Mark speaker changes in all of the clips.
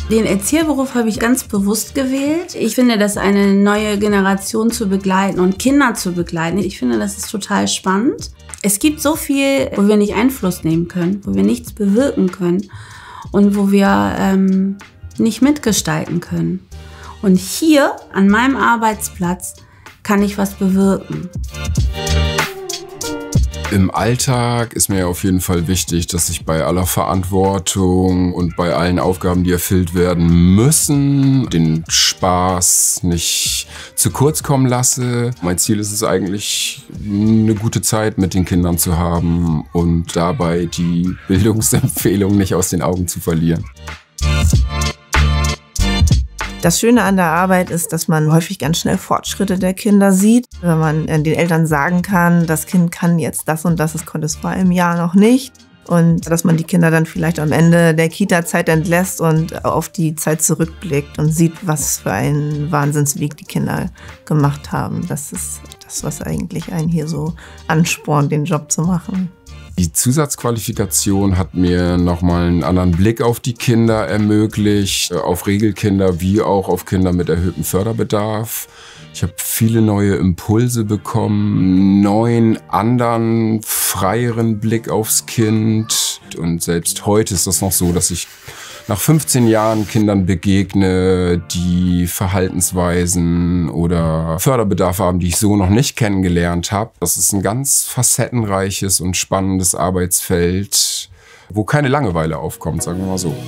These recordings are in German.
Speaker 1: Den Erzieherberuf habe ich ganz bewusst gewählt. Ich finde, dass eine neue Generation zu begleiten und Kinder zu begleiten, ich finde, das ist total spannend. Es gibt so viel, wo wir nicht Einfluss nehmen können, wo wir nichts bewirken können und wo wir nicht mitgestalten können. Und hier, an meinem Arbeitsplatz, kann ich was bewirken.
Speaker 2: Im Alltag ist mir ja auf jeden Fall wichtig, dass ich bei aller Verantwortung und bei allen Aufgaben, die erfüllt werden müssen, den Spaß nicht zu kurz kommen lasse. Mein Ziel ist es eigentlich, eine gute Zeit mit den Kindern zu haben und dabei die Bildungsempfehlungen nicht aus den Augen zu verlieren.
Speaker 3: Das Schöne an der Arbeit ist, dass man häufig ganz schnell Fortschritte der Kinder sieht. Wenn man den Eltern sagen kann, das Kind kann jetzt das und das konnte es vor einem Jahr noch nicht. Und dass man die Kinder dann vielleicht am Ende der Kita-Zeit entlässt und auf die Zeit zurückblickt und sieht, was für einen Wahnsinnsweg die Kinder gemacht haben. Das ist das, was eigentlich einen hier so anspornt, den Job zu machen.
Speaker 2: Die Zusatzqualifikation hat mir nochmal einen anderen Blick auf die Kinder ermöglicht, auf Regelkinder wie auch auf Kinder mit erhöhtem Förderbedarf. Ich habe viele neue Impulse bekommen, einen neuen, anderen, freieren Blick aufs Kind. Und selbst heute ist das noch so, dass ich nach 15 Jahren Kindern begegne, die Verhaltensweisen oder Förderbedarf haben, die ich so noch nicht kennengelernt habe. Das ist ein ganz facettenreiches und spannendes Arbeitsfeld, wo keine Langeweile aufkommt, sagen wir mal so.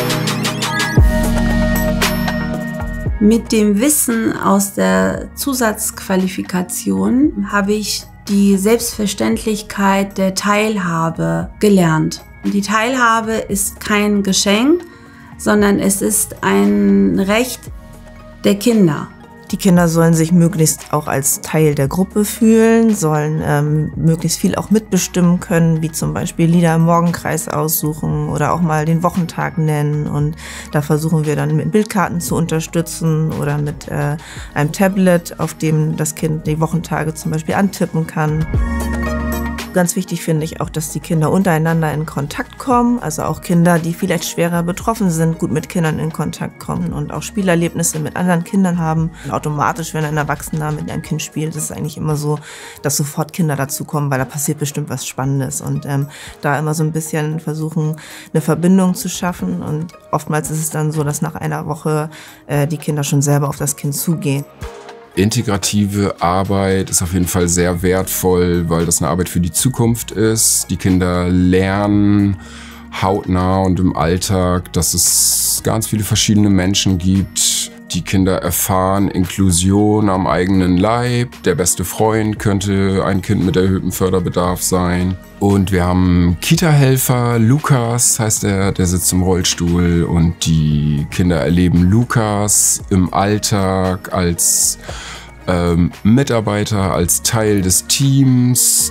Speaker 1: Mit dem Wissen aus der Zusatzqualifikation habe ich die Selbstverständlichkeit der Teilhabe gelernt. Die Teilhabe ist kein Geschenk, sondern es ist ein Recht der Kinder.
Speaker 3: Die Kinder sollen sich möglichst auch als Teil der Gruppe fühlen, sollen möglichst viel auch mitbestimmen können, wie zum Beispiel Lieder im Morgenkreis aussuchen oder auch mal den Wochentag nennen. Und da versuchen wir dann mit Bildkarten zu unterstützen oder mit einem Tablet, auf dem das Kind die Wochentage zum Beispiel antippen kann. Ganz wichtig finde ich auch, dass die Kinder untereinander in Kontakt kommen, also auch Kinder, die vielleicht schwerer betroffen sind, gut mit Kindern in Kontakt kommen und auch Spielerlebnisse mit anderen Kindern haben. Automatisch, wenn ein Erwachsener mit einem Kind spielt, ist es eigentlich immer so, dass sofort Kinder dazukommen, weil da passiert bestimmt was Spannendes und da immer so ein bisschen versuchen, eine Verbindung zu schaffen und oftmals ist es dann so, dass nach einer Woche die Kinder schon selber auf das Kind zugehen.
Speaker 2: Integrative Arbeit ist auf jeden Fall sehr wertvoll, weil das eine Arbeit für die Zukunft ist. Die Kinder lernen hautnah und im Alltag, dass es ganz viele verschiedene Menschen gibt. Die Kinder erfahren Inklusion am eigenen Leib. Der beste Freund könnte ein Kind mit erhöhtem Förderbedarf sein. Und wir haben Kita-Helfer, Lukas heißt er, der sitzt im Rollstuhl. Und die Kinder erleben Lukas im Alltag als Mitarbeiter, als Teil des Teams.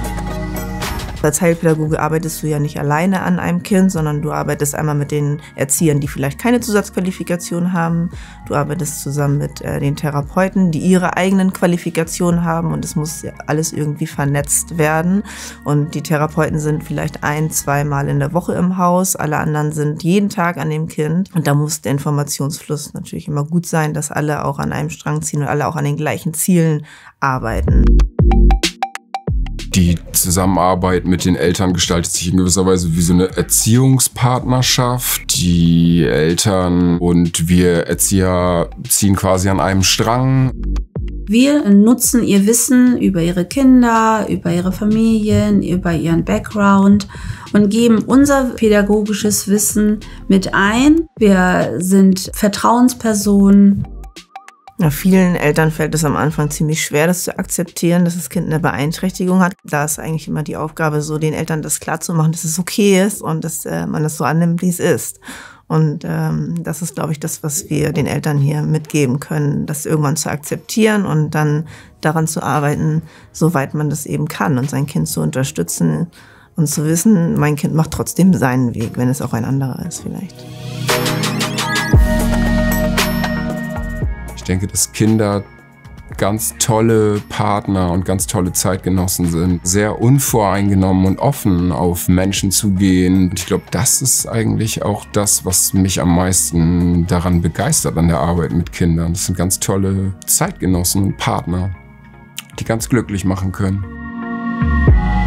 Speaker 3: Als Heilpädagoge arbeitest du ja nicht alleine an einem Kind, sondern du arbeitest einmal mit den Erziehern, die vielleicht keine Zusatzqualifikation haben. Du arbeitest zusammen mit den Therapeuten, die ihre eigenen Qualifikationen haben und es muss alles irgendwie vernetzt werden. Und die Therapeuten sind vielleicht 1-2 Mal in der Woche im Haus, alle anderen sind jeden Tag an dem Kind. Und da muss der Informationsfluss natürlich immer gut sein, dass alle auch an einem Strang ziehen und alle auch an den gleichen Zielen arbeiten.
Speaker 2: Die Zusammenarbeit mit den Eltern gestaltet sich in gewisser Weise wie so eine Erziehungspartnerschaft. Die Eltern und wir Erzieher ziehen quasi an einem Strang.
Speaker 1: Wir nutzen ihr Wissen über ihre Kinder, über ihre Familien, über ihren Background und geben unser pädagogisches Wissen mit ein. Wir sind Vertrauenspersonen.
Speaker 3: Ja, vielen Eltern fällt es am Anfang ziemlich schwer, das zu akzeptieren, dass das Kind eine Beeinträchtigung hat. Da ist eigentlich immer die Aufgabe, so den Eltern das klarzumachen, dass es okay ist und dass man das so annimmt, wie es ist. Und das ist, glaube ich, das, was wir den Eltern hier mitgeben können, das irgendwann zu akzeptieren und dann daran zu arbeiten, soweit man das eben kann und sein Kind zu unterstützen und zu wissen, mein Kind macht trotzdem seinen Weg, wenn es auch ein anderer ist vielleicht.
Speaker 2: Ich denke, dass Kinder ganz tolle Partner und ganz tolle Zeitgenossen sind, sehr unvoreingenommen und offen auf Menschen zugehen. Ich glaube, das ist eigentlich auch das, was mich am meisten daran begeistert an der Arbeit mit Kindern. Das sind ganz tolle Zeitgenossen und Partner, die ganz glücklich machen können.